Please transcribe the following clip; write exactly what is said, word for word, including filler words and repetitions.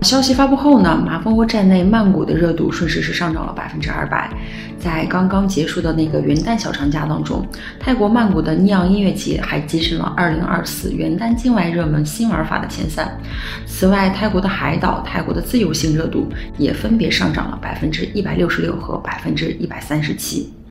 消息发布后呢，马蜂窝站内曼谷的热度顺势是上涨了百分之二百。在刚刚结束的那个元旦小长假当中，泰国曼谷的尼昂音乐节还跻身了二零二四元旦境外热门新玩法的前三。此外，泰国的海岛、泰国的自由行热度也分别上涨了百分之一百六十六和百分之一百三十七。